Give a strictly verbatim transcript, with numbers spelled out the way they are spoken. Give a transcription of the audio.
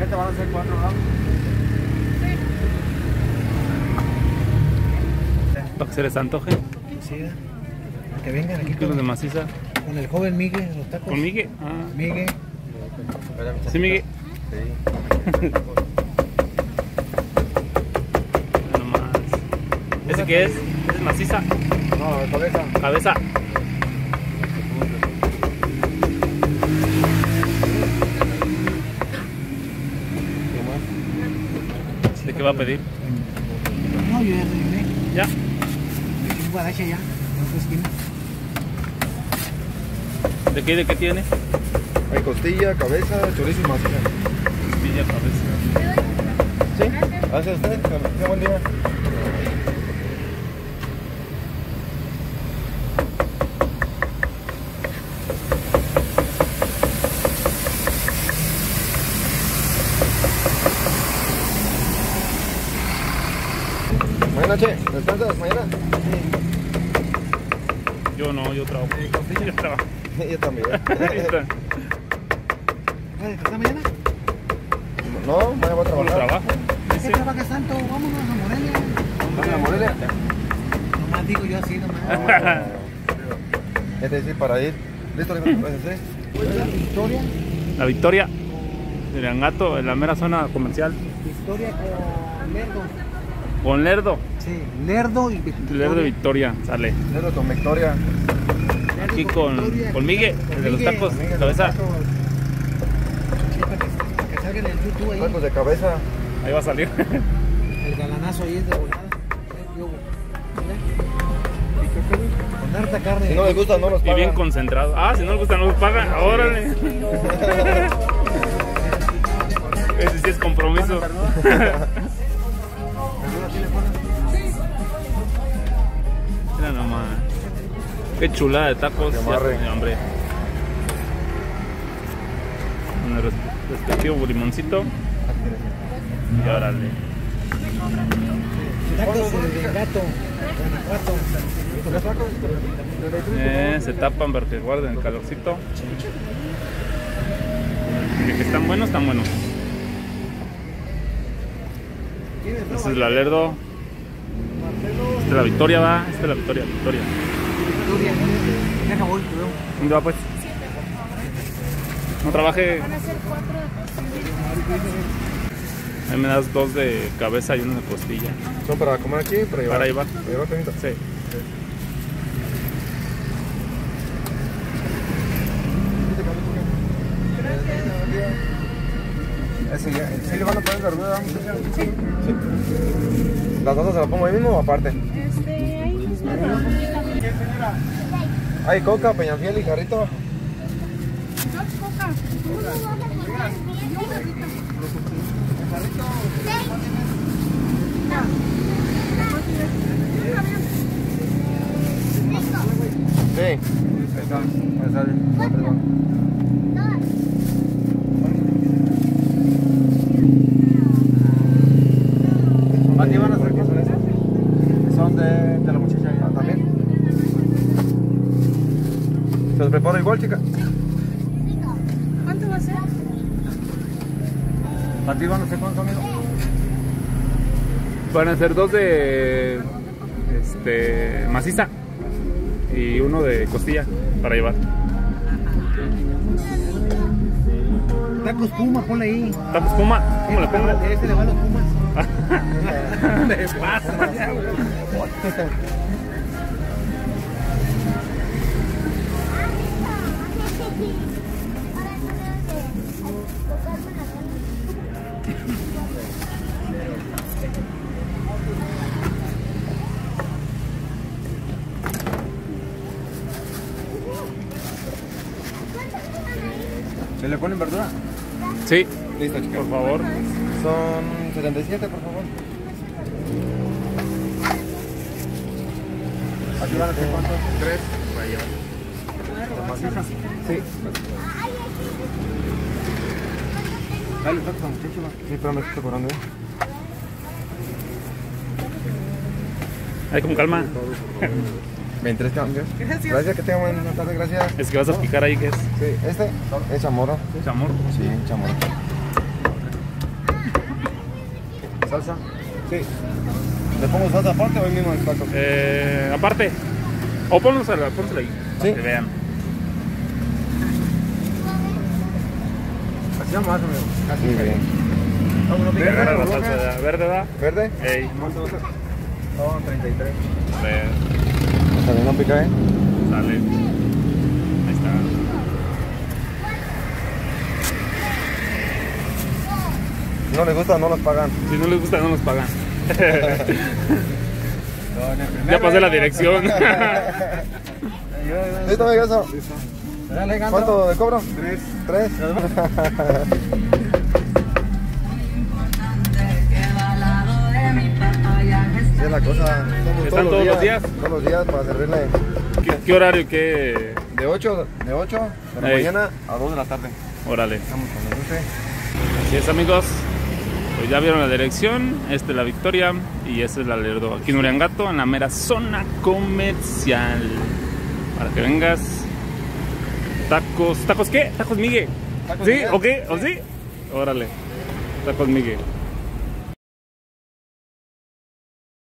Ahorita van a ser cuatro, ¿no? Para que se les antoje. Sí, que vengan aquí Kilos con, de maciza. con el joven Miguel, los tacos. ¿Con Miguel? Ah. Miguel. ¿Sí, Miguel? Sí. No más. ¿Ese qué es? ¿Ese es maciza? No, de cabeza. Cabeza. ¿De qué va a pedir? No, yo ya terminé. ¿Ya? Un guarache ya, en otra esquina. ¿De qué, de qué tiene? Hay costilla, cabeza, chorizo y maciza. Costilla, cabeza. Sí, gracias a usted. Que tenga buen día. Buenas noches, ¿descansas mañana? Yo no, yo trabajo. Yo trabajo. Yo también. ¿Vale, ¿estás mañana? No, mañana voy a ¿Cómo trabajar. trabajo? ¿Qué trabajas tanto? Vámonos a Morelia. ¿Vamos a Morelia? Nomás digo yo así, nomás. Es decir, para ir. ¿Listo? Gracias, sí. Victoria. La Victoria. De Angato, en la mera zona comercial. Victoria con Lerdo. Con Lerdo. Sí, Lerdo y Victoria. Lerdo Victoria, sale. Lerdo con Victoria. Lerdo Aquí con, Victoria, con Miguel, con el de los Miguel. tacos, Miguel, cabeza. los tacos. Sí, para que, para que salga en el YouTube ahí. Tacos de cabeza. Ahí va a salir. El galanazo ahí es de volada. Yo, ¿mira? Con harta carne. Si no les gusta, no los Y pagan. bien concentrado. Ah, si no les gusta, no los paga. Órale. Ese sí es compromiso. Mira nomás. Qué chulada de tacos. Que amarre. Ya, hombre. Con el res- respectivo limoncito. Y órale. Tacos de gato. Guanajuato. Eh, se tapan para que guarden el calorcito. De que están buenos, están buenos. Esta es la Lerdo. Esta es la Victoria, va. Esta es la Victoria, Victoria. Victoria. Ya acabó el programa. ¿Dónde va pues? No trabaje. Van a ser cuatro de Ahí me das dos de cabeza y uno de costilla. ¿Son para comer aquí? Para llevar. Para llevar. Para llevar, permita. Sí. Ese ya, ¿sí le van a poner verdura? Sí. Sí. ¿Las dos se las pongo ahí mismo o aparte? Este, ahí mismo. Hay coca, peñafiel y jarrito. Dos cocas. Sí. Ahí está. Ahí sale. Perdón. ¿Aquí van a hacer qué son esas? Son de, de la muchacha ya también. ¿Se los preparo igual, chica? ¿Cuánto va a ser? ¿A ti van a hacer cuánto, amigo? Van a ser dos de este maciza y uno de costilla para llevar. Tacos Puma, ponle ahí. ¿Tacos Puma? ¿Cómo le pongo? De este le van los Pumas. Me pasa. ¿Se le ponen verdura? Sí, Listo, chica. por favor. Son setenta y siete, por favor. ¿Aquí van a hacer cuántos? Tres. Para llevar. ¿Las macizas? Sí. Dale, tacos a muchacho, va. Sí, pero me estoy cobrando, ¿eh? Ahí con calma. veintitrés cambios. Gracias. Gracias, que tengan buena tarde, gracias. Es que vas a picar ahí, ¿qué es? Sí, este es chamorro. Chamorro. Sí, chamorro. salsa? Sí. ¿Le pongo salsa aparte o ahí mismo en el plato? Eh, aparte. O pónsela, pónsela ahí. Sí. Para que vean. Así vamos, amigo. Casi. Muy bien. Vámonos, pica. Agarra la ¿Verde? salsa de- verde, ¿va? ¿Verde? Ey. ¿Cuánto vas a? Son treinta y tres. A ver, Hasta que no pica, ¿eh? sale. Ahí está. No les gusta, no los pagan. Si no les gusta, no nos pagan. Con el primero. Ya pasé la dirección. ¿Listo, amigo? Eso. Dale, Gando. ¿Cuánto de cobro? Tres. ¿Tres? Sí, es la cosa. Somos ¿Están todos los días? Todos los días para servirle ¿Qué, qué horario? ¿Qué? de ocho, de ocho de la Ey. mañana a dos de la tarde. Órale. Estamos con el dulce. Así es, amigos. Pues ya vieron la dirección. Esta es la Victoria y esta es la Lerdo. Aquí en Uriangato, en la mera zona comercial. Para que vengas. Tacos. ¿Tacos qué? ¿Tacos Migue? Tacos ¿Sí? Miguel. ¿O qué? ¿O sí? Órale. Tacos Migue.